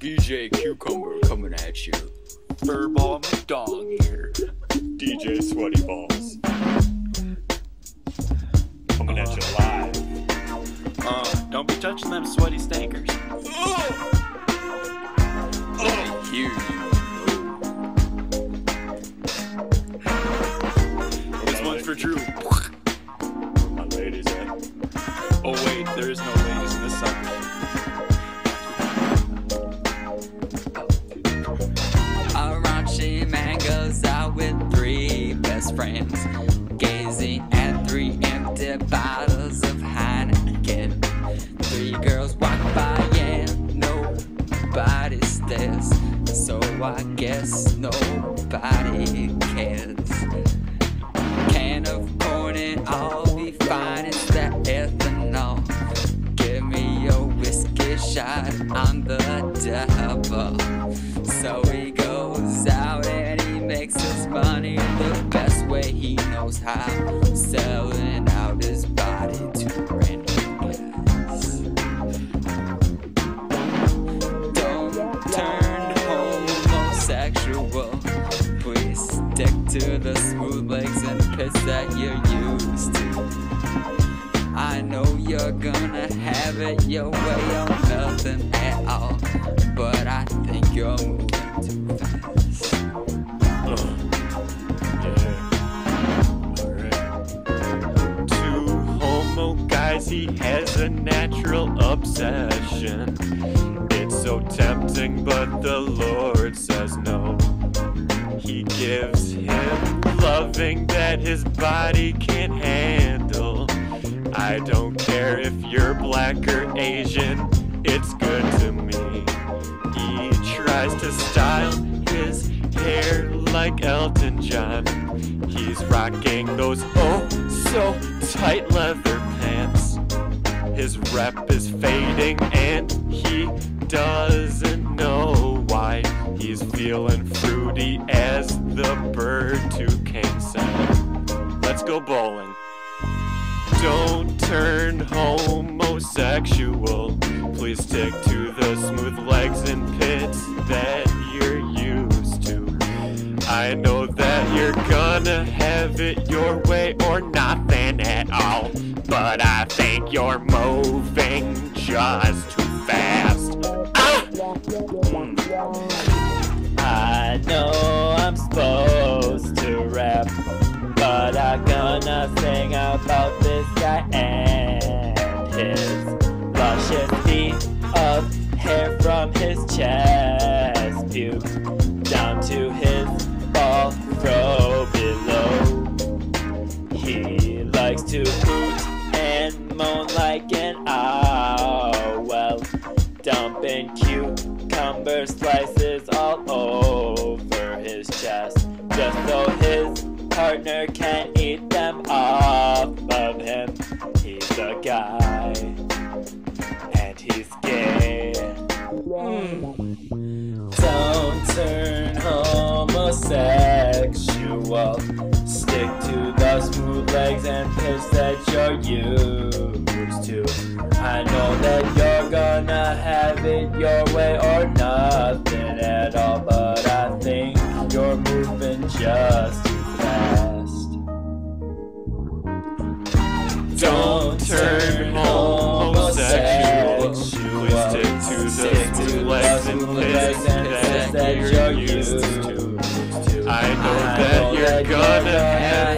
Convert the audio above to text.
DJ Cucumber coming at you. Furball McDong here. DJ Sweaty Balls coming at you live. Don't be touching them sweaty stankers. I hear you. This one's for Drew. My ladies at. Oh wait, there is no ladies in this song. A raunchy man goes out with three best friends, gazing at three empty bottles of Heineken. Three girls walk by and nobody stares, so I guess nobody cares. Can of corn and I'll be fine, it's that ethanol. Give me a whiskey shot, I'm the devil. So he goes out and he makes his money the best way he knows how, selling out his body to random guys. Don't turn homosexual, please stick to the smooth legs and pits that you're used to. I know you're gonna have it your way or nothing at all, but I think you're moving too fast. Two homo guys, he has a natural obsession. It's so tempting, but the Lord says no. He gives him loving that his body can't handle. I don't care if you're black or Asian, it's good to me. He tries to style his hair like Elton John. He's rocking those oh so tight leather pants. His rep is fading and he doesn't know why. He's feeling fruity as the bird toucan said. Let's go bowling. Don't turn homosexual. Please stick to the smooth legs and pits that you're used to. I know that you're gonna have it your way or nothing at all, but I think you're moving just too fast. I know I'm supposed to rap, but I'm gonna sing about this guy and his luscious feet of hair from his chest pubes down to his ball throw below. He likes to hoot and moan like an owl, dumping cucumber slices all over his chest, just so his partner can eat them off of him. He's a guy, and he's gay. Don't turn homosexual. Stick to the smooth legs and pits that you're used to. I know that you're gonna have it your way or nothing at all, but I think you're moving just too fast. Don't turn homosexual. Please stick to the smooth legs and pits that you're used to. I know that you're gonna have